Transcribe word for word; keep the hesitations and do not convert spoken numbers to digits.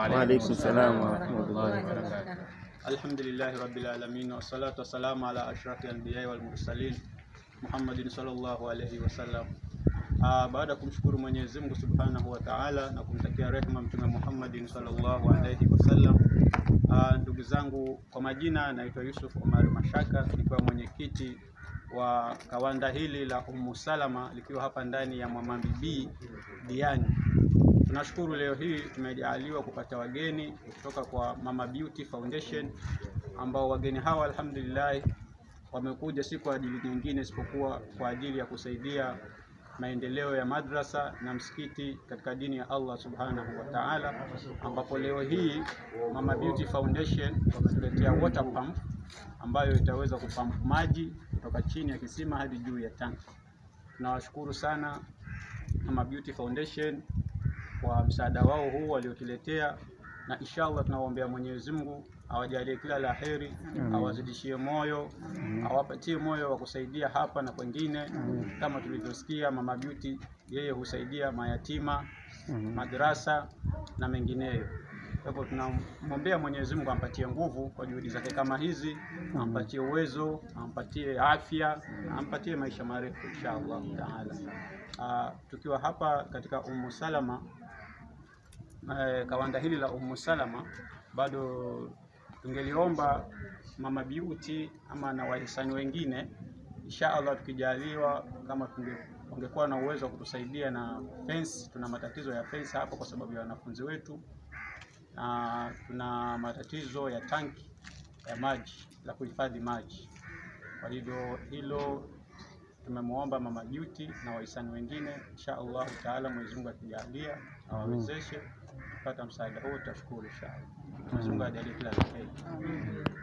Wa alaykum salaam wa rahmatullahi wa barakatuh. Alhamdulillahi rabbil alamin, wassalatu wassalamu ala ashrafil anbiya'i wal mursalin Muhammadin sallallahu alayhi wasallam. Uh, baada kumshukuru Mwenyezi Mungu Subhanahu wa Ta'ala na kumtakia rehema Mtume Muhammadin sallallahu alayhi wasallam. Uh, ndugu zangu, kwa majina naitwa Yusuf Omar Mashaka, nikiwa mwenyekiti wa kawanda hili la Ummu Salama likiwa hapa ndani ya Mama Bibi Diani. Tunashukuru leo hii tumejaliwa kupata wageni kutoka kwa Mama Beauty Foundation, ambao wageni hawa alhamdulillah wamekuja si kwa ajili nyingine isipokuwa kwa ajili ya kusaidia maendeleo ya madrasa na msikiti katika dini ya Allah Subhanahu wa Ta'ala, ambapo leo hii Mama Beauty Foundation wametuletea water pump ambayo itaweza kupamp maji kutoka chini ya kisima hadi juu ya tanki. Tunawashukuru sana Mama Beauty Foundation kwa msaada wao huu waliotuletea, na inshallah tunawaombea Mwenyezi Mungu awajalie kila la heri, awazidishie moyo, awapatie moyo wa kusaidia hapa na kwingine. Kama tulivyosikia, Mama Beauty yeye husaidia mayatima, madrasa na mengineyo. Kwa hivyo tunamwombea Mwenyezi Mungu ampatie nguvu kwa juhudi zake kama hizi, ampatie uwezo, ampatie afya, ampatie maisha marefu inshallah taala. Uh, tukiwa hapa katika Ummu Salama, uh, kawanda hili la Ummu Salama, bado tungeliomba Mama Beauty ama na wahisani wengine inshallah, tukijaliwa kama tungekuwa na uwezo wa kutusaidia na fence. Tuna matatizo ya fence hapa kwa sababu ya wanafunzi wetu, na tuna matatizo ya tanki ya maji la kuhifadhi maji. Kwa hivyo hilo tumemuomba Mama Beauty na wahisani wengine, inshallah taala Mwenyezi Mungu akijalia awawezeshe kupata msaada huo, tutashukuru inshallah. Mwenyezi Mungu ajalie kila la heri.